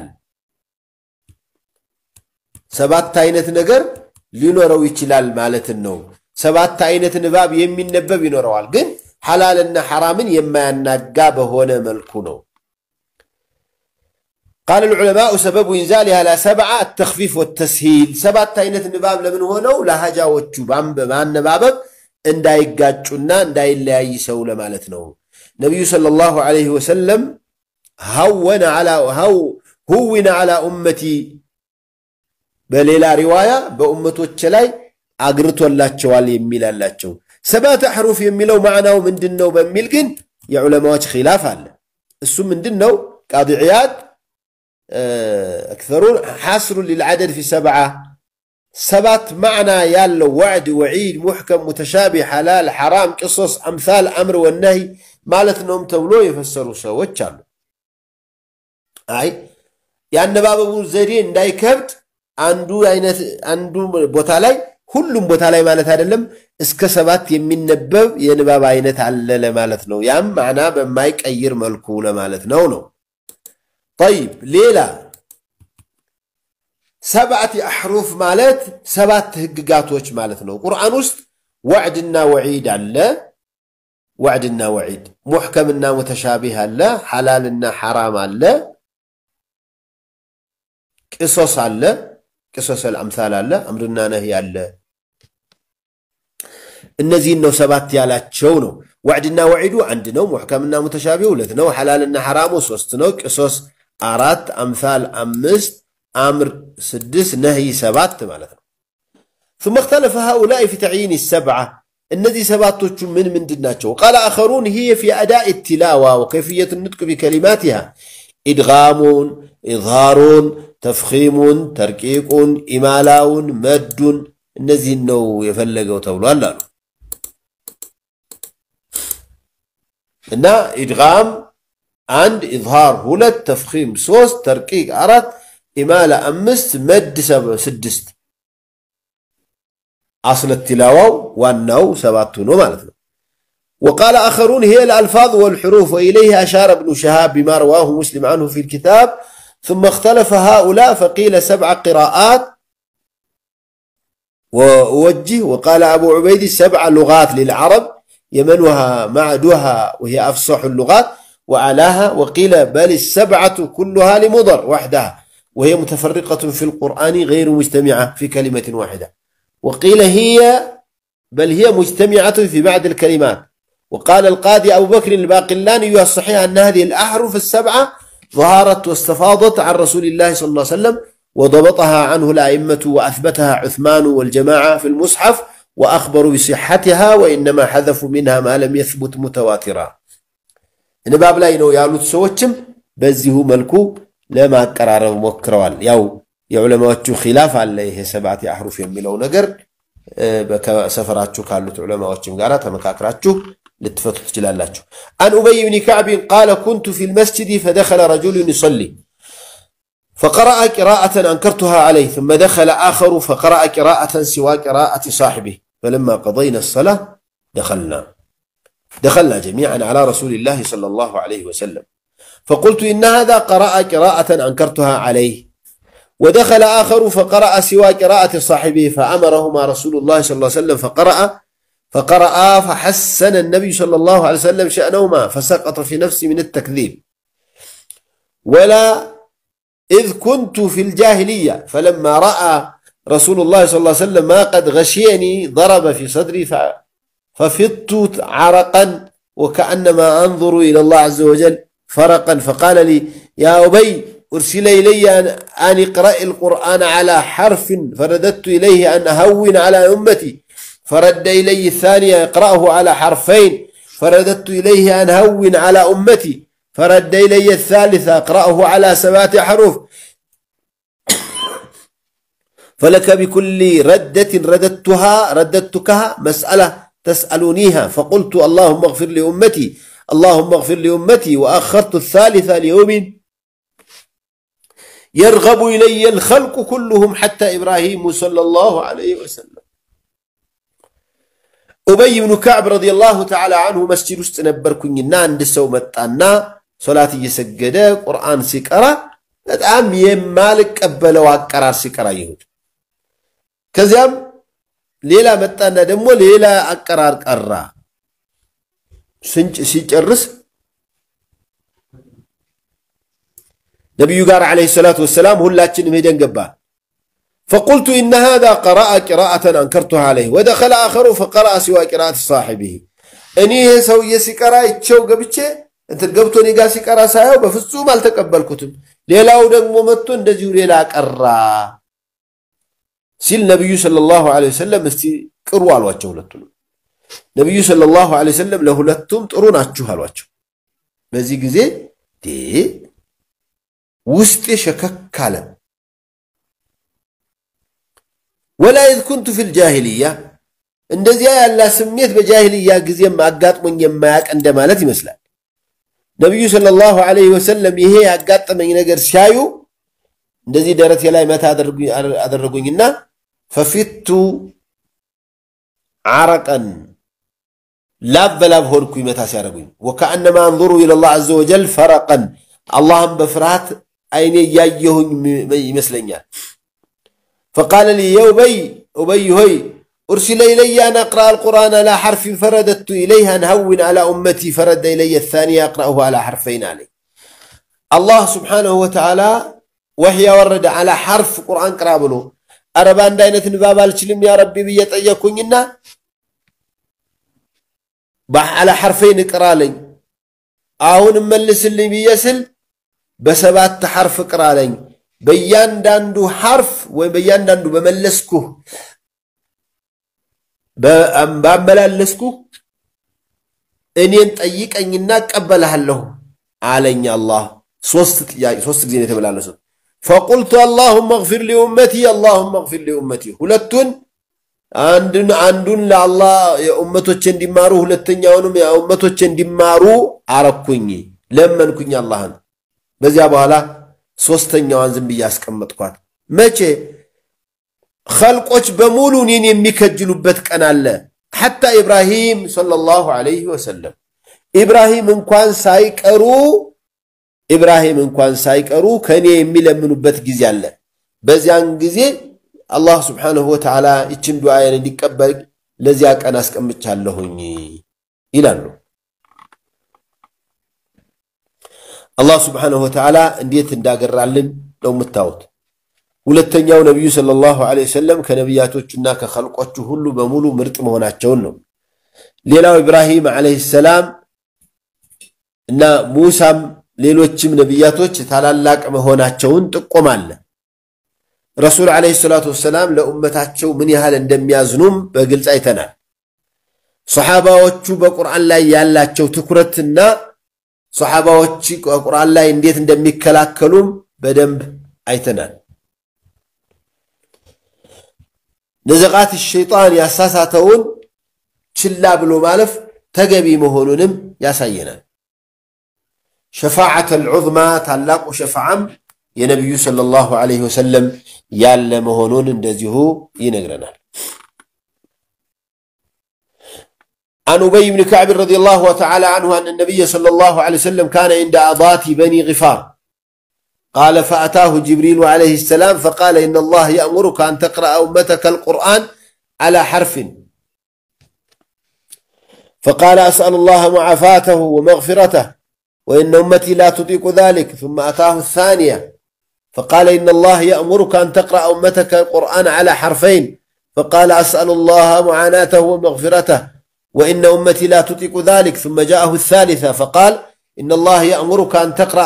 [SPEAKER 2] 7 عينت نجر لينورو يتشلال مالتنو 7 عينت نباب يمين نباب ينوروال جن حلالنا حرامن يما ينقابه هنا ملكونه قال العلماء سبب إنزالها على 7 التخفيف والتسهيل 7 عينت نباب لمن هنا ولا حاجة وتشوبان بما النباب ان دا يقاجونا ان دا إلا يسول مالتنو نبي صلى الله عليه وسلم هون على أمتي بليلا رواية بأمته الشلاي أقرتوا الله تشوال يميل الله تشو 7 أحرف يميلوا معنا ومن دنو بميلقن يا علماء خلاف هلا السم من دنو قاضي عياد أكثرون حاصر للعدد في 7 معنى يالو وعد وعيد محكم متشابه حلال حرام قصص أمثال أمر والنهي مالتنهم تولو يفسروا سوتشالو أي يعني بابو زيرين داي كبت عنده بوتالاي كلهم بوتالاي مالت አይደለም እስከ 7 የሚነበብ የንባብ አይነት አለ ለማለት ነው ያም معنا በማይቀይር መልኩ ለማለት ነው طيب ليلى 7 أحرف مالت 7 ህግጋቶች ማለት ነው ቁርአን ውስጥ وعدنا وعيد አለ وعدنا وعيد محكمنا متشابه አለ حلالنا حرام አለ قصص አለ قصص الأمثال አለ أمرنا نهي አለ እነዚህ ነው 7 ያላቸው ነው وعدنا وعيد عند ነው محكمنا متشابه 2 ነው حلالنا حرام 3 ነው قصص 4 أمثال 5 أمر 6 نهي 7 ማለት ነው ثم اختلف هؤلاء في تعيين 7 الذي 7ቶቹ ምን ምንድናቸው قال آخرون هي في أداء التلاوة وكيفية النطق بكلماتها إدغام إظهار تفخيم ترقيق إمالاء مد እነዚህ ነው የፈለገው ተብሏል አሉ እና إدغام 1 إظهار 2 تفخيم 3 ترقيق 4 إمالة 5 مد 6 أصل التلاوة وأنه 7 ነው ማለት ነው وقال آخرون هي الألفاظ والحروف وإليه أشار ابن شهاب بما رواه مسلم عنه في الكتاب ثم اختلف هؤلاء فقيل 7 قراءات ووجه وقال أبو عبيد 7 لغات للعرب يمنها معدها وهي أفصح اللغات وأعلاها وقيل بل 7 كلها لمضر وحدها وهي متفرقة في القرآن غير مجتمعة في كلمة واحدة وقيل بل هي مجتمعة في بعض الكلمات وقال القاضي أبو بكر الباقلاني الصحيح أن هذه الأحرف 7 ظهرت واستفاضت عن رسول الله صلى الله عليه وسلم وضبطها عنه الأئمة وأثبتها عثمان والجماعة في المصحف وأخبروا بصحتها وإنما حذفوا منها ما لم يثبت متواترا إن باب لا ينو يالوت سوتشم بزيه ملكو لما قراروا مكروال يا علماء خلاف عليه 7 أحرف يميلو نجر بسفراتشو كالوت علماء ጋራ ተመካክራችሁ ልትፈቱ ትችላላችሁ عن أبي بن كعب قال كنت في المسجد فدخل رجل يصلي فقرأ قراءة أنكرتها عليه ثم دخل آخر فقرأ قراءة سوى قراءة صاحبه فلما قضينا الصلاة دخلنا جميعا على رسول الله صلى الله عليه وسلم فقلت إن هذا قرأ قراءة أنكرتها عليه ودخل آخر فقرأ سوى قراءة صاحبه فأمرهما رسول الله صلى الله عليه وسلم فقرأ فحسن النبي صلى الله عليه وسلم شأنهما فسقط في نفسي من التكذيب ولا إذ كنت في الجاهلية فلما رأى رسول الله صلى الله عليه وسلم ما قد غشيني ضرب في صدري ففضت عرقا وكأنما أنظر إلى الله عز وجل فرقا فقال لي يا أبي أرسل إلي أن اقرأ القرآن على حرف فرددت إليه أن أهون على أمتي فرد إلي الثانية اقرأه على حرفين فرددت إليه أن أهون على أمتي فرد إلي الثالثة اقرأه على 7 حروف فلك بكل ردة رددتكها مسألة تسألونيها فقلت اللهم اغفر لأمتي وأخرت الثالثة ليوم يرغب إلي الخلق كلهم حتى إبراهيم صلى الله عليه وسلم أبي بن كعب رضي الله تعالى عنه مسجد استنبركننا عند السومتانا صلاة يسجد قرآن سكرة أم يمالك أبلو أقرار سكرة يهود كذيام ليلة متانا دمو ليلة أقرار قرار سيجرس نبي قال عليه الصلاة والسلام هو لاتشن ميدان قبال فقلت إن هذا قرأ قراءة أنكرتها عليه ودخل آخر فقرأ سوى قراءة صاحبه أنيه سوي سكرة يتشو قبتشي أنت قبتوني قا سكرة سايو بفسو مال تقبل كتب ليلا ودق ممتون دجو ليلا قرأ سيل نبي صلى الله عليه وسلم قروا الواجه لتون نبي صلى الله عليه وسلم له لتون ترون أتشوها الواجه بزي قزي دي وسط شكك كالم ولا إذ كنت في الجاهلية እንደዚህ ያለ ስሜት በጃሂልያ ጊዜም አጋጥሞኝ የማያቅ እንደማለት ይመስላል ነብዩ ሰለላሁ ዐለይሂ ወሰለም ይሄ ያጋጠመኝ ነገር ሲያዩ እንደዚህ ደረቴ ላይ መታ አደረጉኝና ففت عرقا ላብ ሆንኩኝ መታ ሲያደርጉኝ وكأنما انظر إلى الله عز وجل فرقا اللهم بفرات عيني ያየሁኝ ይመስለኛል فقال لي يا أبي هوي أرسل إلي أن أقرأ القرآن على حرف فرددت إليها أن هون على أمتي فرد إلي الثانية أقرأه على حرفين عليه الله سبحانه وتعالى وحي ورد على حرف قرآن قرابله أربان داينة نبابا الشلم يا ربي بيت أيكونا على حرفين قرالي أهون ملس اللي بيسل بسبات حرف قرالي بيان داندو حرف وبيان داندو بملسكو بملسكو انين طيق انينا قبلها له علينا الله ሶስት ጊዜ ተመላለሱ فقلت اللهم اغفر لأمتي ሁለቱን አንዱን ለአላህ የኡመቶች እንዲማሩ ሁለተኛውንም የኡመቶች እንዲማሩ አረኩኝ ለመንኩኝ አላህን በዚያ በኋላ ሶስተኛዋን ዝም ብያስቀመጥኳት መቼ خلقوች በሙሉ እኔን የሚከጅሉበት ቀን አለ حتى إبراهيم صلى الله عليه وسلم إبراهيم እንኳን ሳይቀሩ ኢብራሂም እንኳን ሳይቀሩ ከኔ የሚለምኑበት ጊዜ አለ በዚያን ጊዜ አላህ Subhanahu Wa Ta'ala እቺን ዱዓዬን እንዲቀበል ለዚያ ቀን አስቀምጫለሁኝ ይላሉ አላህ Subhanahu Wa Ta'ala እንዴት እንዳገራልን ነው የምታዩት ሁለተኛው ነብዩ ሰለላሁ ዐለይሂ ወሰለም ከነቢያቶችና ከخلቆቹ ሁሉ በሙሉ ምርጥ መሆናቸው ነው ሌላው ኢብራሂም ዐለይሂ ሰላም እና ሙሳም ሌሎችም ነቢያቶች ታላላቅ መሆናቸውን ጥቆማለ ረሱል ዐለይሂ ሰላቱ ወሰለም ለኡመታቸው ምን ያህል እንደሚያዝኑም በግልጽ አይተናል ሱሐባዎቹ በቁርአን ላይ ያላቸው ትኩረትና ሱሐባዎች ቁርአን ላይ እንዴት እንደሚከላከሉም በደንብ አይተናል ነዘቃት الشيطان ያሳሳተውን ችላ ብሎ ማለፍ ተገቢ መሆኑንም ያሳየናል شفاعة العظمى ታላቁ ሸፋዓም የነብዩ ሰለላሁ ዐለይሂ ወሰለም ያለ መሆኑን እንደዚሁ ይነግረናል عن أبي بن كعب رضي الله تعالى عنه أن النبي صلى الله عليه وسلم كان عند أضات بني غفار قال فأتاه جبريل عليه السلام فقال إن الله يأمرك أن تقرأ أمتك القرآن على حرف فقال أسأل الله معافاته ومغفرته وإن أمتي لا تطيق ذلك ثم أتاه الثانية فقال إن الله يأمرك أن تقرأ أمتك القرآن على حرفين فقال أسأل الله معاناته ومغفرته وإن أمتي لا تطيق ذلك ثم جاءه الثالثة فقال إن الله يأمرك أن تقرأ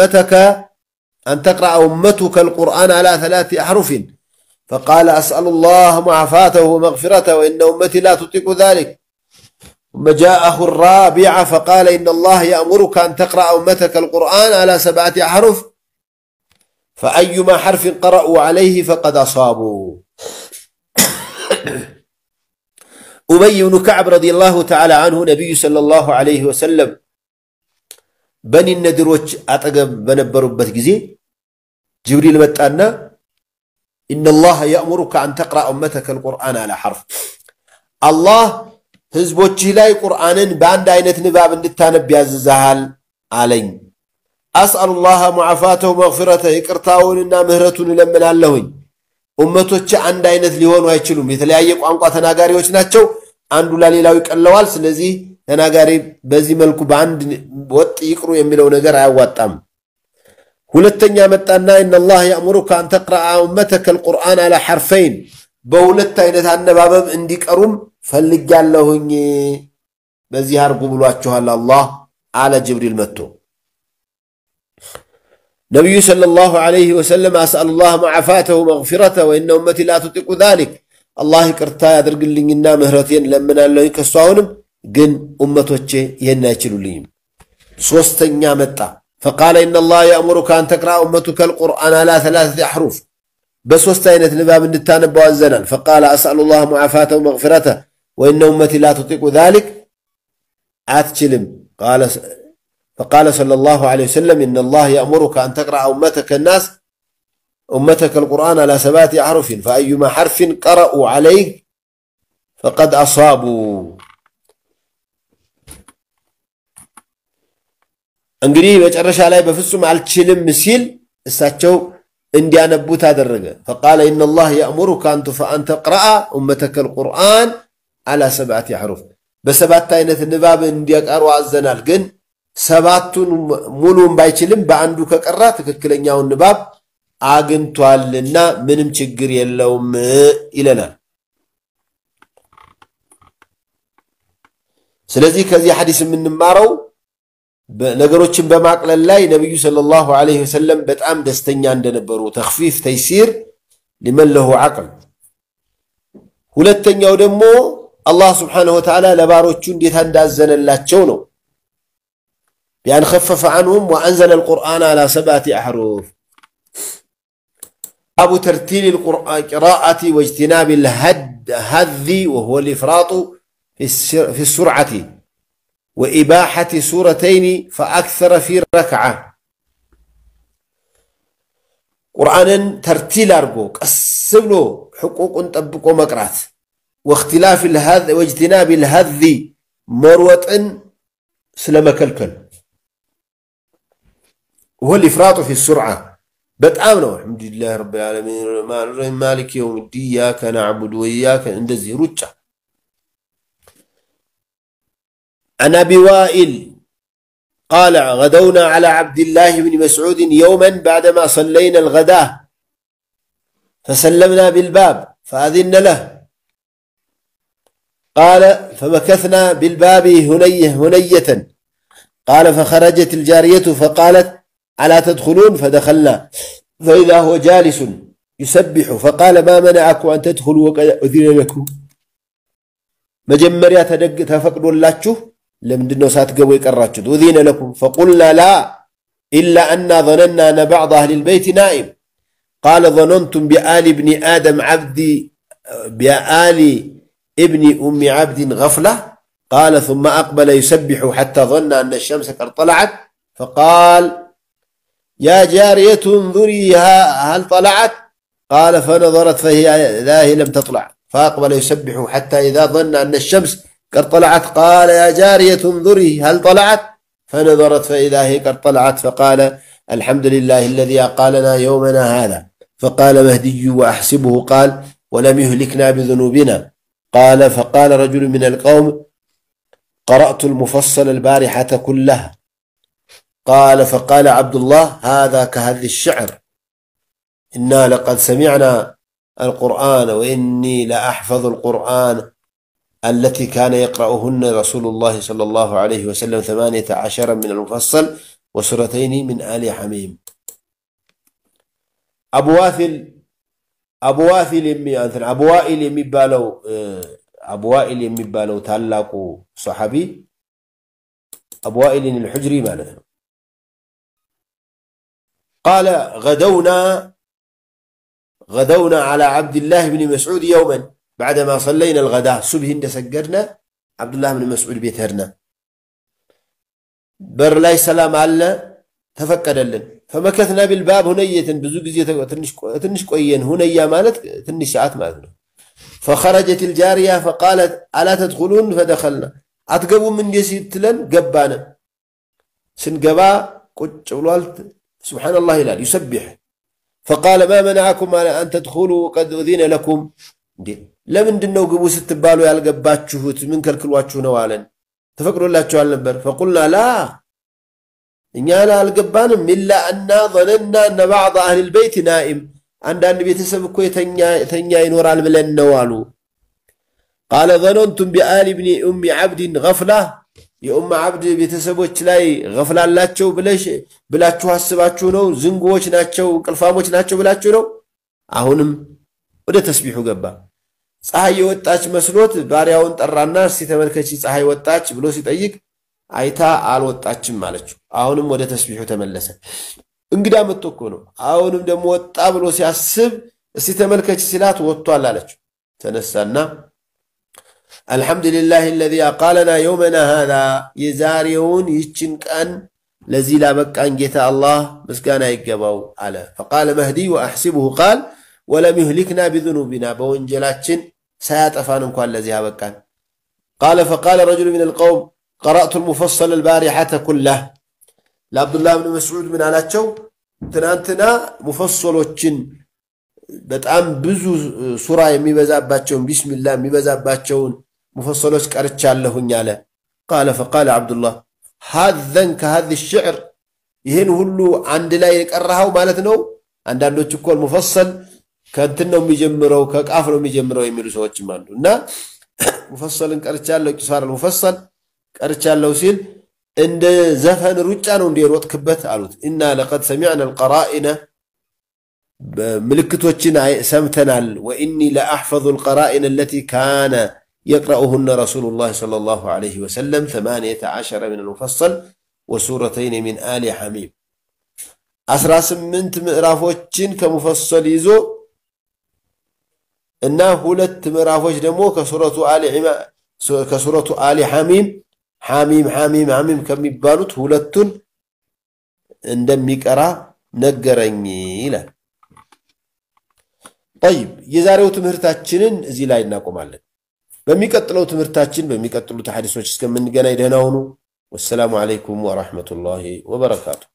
[SPEAKER 2] أمتك القرآن على 3 أحرف فقال أسأل الله معافاته ومغفرته وإن أمتي لا تطيق ذلك ثم جاءه الرابعة فقال إن الله يأمرك أن تقرأ أمتك القرآن على 7 أحرف فأيما حرف قرأوا عليه فقد أصابوا أبي بن كعب رضي الله تعالى عنه نبي صلى الله عليه وسلم بني الندروج أتقب بنبربت جزي جبريل متأنا إن الله يأمرك أن تقرأ أمتك القرآن على حرف الله هزبوتشي لاي قرآن باند عينة نباب النتانب ياززهال علين أسأل الله معافاته ومغفرته يكرتاوننا مهرتون لمن اللهين أمتوش عند عينة ليهون ويتشلون مثل أيق أنقى تناقاري وشناتشو عنده لاليلاو يكالوال سلزي تناقاري بزي ملكو باند وط يقرو يميلو نقر عواتام ሁለተኛ መጣና ان الله يأمرك ان تقرأ امتك القرآن على حرفين በሁለት አይነት አነባበብ እንዲቀሩም ፈልጋለሁኝ በዚህ አርጉ ብሏችኋል አላህ አለ ጅብሪል መጥቶ ነብዩ ሰለላሁ ዐለይሂ ወሰለም أسأل الله معافاته ومغفرته وإن أمتي لا تطيق ذلك الله ይቅርታ ያድርግልኝና ምህረቴን ለምናለሁ ከሷውንም ግን ኡመቶቼ ይሄን አይችሉልኝም ሶስተኛ መጣ فقال إن الله يأمرك أن تقرأ أمتك القرآن على 3 أحرف بسوست عينة نباب النتانب وأنزنا فقال أسأل الله معافاته ومغفرته وإن أمتي لا تطيق ذلك أتشلم فقال صلى الله عليه وسلم إن الله يأمرك أن تقرأ أمتك القرآن على 7 أحرف فأيما حرف قرأوا عليه فقد أصابوا እንግዲህ በጨረሻ ላይ በፍጹም አልችልም ሲል እሳቸው እንዲያነቡት አደረገ فقال ان الله يأمرك ان تقرأ امتك القرآن على 7 احرف በሰባት አይነት ንባብ እንዲያቀሩ አዘናል ግን ሰባቱን ሙሉን ባይችልም በአንዱ ከቀራ ትክክለኛውን ንባብ አግንቷልና ምንም ችግር የለውም ይለናል ስለዚህ ከዚህ ሐዲስ የምንማረው ነገሮችን በማቅለል ላይ ነብዩ ሰለላሁ ዐለይሂ ወሰለም በጣም ደስተኛ እንደነበሩ ተخفيف ተይሲር لمن له عقل ሁለተኛው ደግሞ አላህ Subhanahu Wa Ta'ala ለባሮቹ እንዴት እንዳዘነላቸው ነው ያን خفف عنهم وانزل القرآن على 7 احرف ابو ترتيل القرآن قراءه واجتناب الهذ وهو الافراط في السرعه وإباحة سورتين فأكثر في ركعة قرآن ترتيل أرجو قسمله حقوق طبقوا مقرات واختلاف الهذ واجتناب الهذ مروة سلم كلكل وهو الإفراط في السرعة بتأمنه الحمد لله رب العالمين مالك يوم الدين إياك نعبد وإياك اندزي رجع عن أبي وائل قال غدونا على عبد الله بن مسعود يوما بعدما صلينا الغداء فسلمنا بالباب فأذن له قال فمكثنا بالباب هنية قال فخرجت الجارية فقالت ألا تدخلون فدخلنا فإذا هو جالس يسبح فقال ما منعكم أن تدخلوا وقد أذن لكم مجمريا تفقدوا الله لم دنو ساتقبوا يقراتشوا أذن لكم فقلنا لا إلا أننا ظننا أن بعض أهل البيت نائم قال ظننتم بآل ابن آدم عبدي بآل ابن أم عبد غفلة قال ثم أقبل يسبح حتى ظن أن الشمس قد طلعت فقال يا جارية انظري هل طلعت قال فنظرت فهي لم تطلع فأقبل يسبح حتى إذا ظن أن الشمس قد طلعت قال يا جارية انظري هل طلعت فنظرت فإذا هي قد طلعت فقال الحمد لله الذي أقالنا يومنا هذا فقال مهدي وأحسبه قال ولم يهلكنا بذنوبنا قال فقال رجل من القوم قرأت المفصل البارحة كلها قال فقال عبد الله هذا كهذا الشعر إنا لقد سمعنا القرآن وإني لأحفظ القرآن التي كان يقرأهن رسول الله صلى الله عليه وسلم 18 من المفصل وسورتين من آل حميم أبو وائل يمبالو تالاقو صحابي أبو وائل الحجري مالته قال غدونا على عبد الله بن مسعود يوما بعدما صلينا الغداء صبح سجدنا عبد الله بن مسعود بيتهرنا بر لاي سلام على تفكر لنا فمكثنا بالباب هنية بزوج تنش قويين هنية مالت تنش ساعات مالتنا فخرجت الجارية فقالت ألا تدخلون فدخلنا أتقبوا من يسيتلن قبانا سنقبا قد والت سبحان الله لا يسبح فقال ما منعكم أن تدخلوا قد أذين لكم لمن دنو قبو ستبالو يالقباتشوهت من كالكلواتشو نوالا تفكروا الله تعالى النبر فقلنا لا إننا لا القبانم إلا أننا ظننا أن بعض أهل البيت نائم عند أن بيتسبكو يتنيا ينور على الملن نوالو قال ظننتم بآل ابن أم عبد غفلة يا أم عبد بيتسبوش لاي غفلة لاتشو بلاتشو هسباتشو نو زنقوش ناتشو كالفاموش ناتشو بلاتشو نو أهونم وده تسبيحو قبا ፀሐይ ወጣች መስሎት ባሪያውን ጠራና ሲተመልከቺ ፀሐይ ወጣች ብሎ ሲጠይቅ አይታ አልወጣችም ማለችው አሁንም ወደ ተስቢሑ ተመለሰ እንግዳ መጥቶ ነው አሁንም ደግሞ ወጣ ብሎ ሲያስብ ሲተመልከቺ ሲላት ወጥቷል አለችው ተነሳና الحمدلله الذي أقالنا يومنا هذا يزاريون يچن ቀን ለዚህ ላበቃን ጌታ አላህ ምስጋና ይገባው አለ فقال مهدي وأحسبه قال ولم يهلكنا بذنوبنا بونجلاچن سيطفان انكم الذي هبكان قال فقال رجل من القوم قرأت المفصل البارحة كله لعبد الله بن مسعود من علاچو تنانتنا مفصلوچن በጣም ብዙ ሱራ የሚበዛባቸው بسم الله የሚበዛባቸው مفصلوچ ቀርቻለሁኝ አለ قال فقال عبد الله هذا كهذا الشعر ይሄን ሁሉ አንድ ላይ የቀራው ማለት ነው አንዳንዶች እኮ المفصل ከንትን ነው የሚጀምረው ከቃፍ ነው የሚጀምረው የሚሉ ሰዎችም አሉና ሙፈሰልን ቀርቻለሁ ቂሳር المفصل ቀርቻለሁ ሲል እንደ ዘፈን ሩጫ ነው እንዲሮጥክበት አሉት ኢና لقد سمعنا القرائن ملكتوچن سمتنال واني لا احفظ القرائن التي كان يقرأهن رسول الله صلى الله عليه وسلم 18 من المفصل وسورتين من آل حميم 18 ምዕራፎችን ከሙፈሰል ይዞ እና ሁለት ምዕራፎች ደግሞ ከሱረቱ አሊ ሐሚም ከሚባሉት ሁለቱን እንደሚቀራ ነገረኝ ይላል طيب የዛሬው ትምህርታችንን እዚህ ላይ እናቆማለን በሚቀጥለው ትምህርታችን በሚቀጥሉት ሐዲሶች እስከምንገናኝ ደህና ሁኑ ወሰላሙ አለይኩም ወራህመቱላሂ ወበረካቱ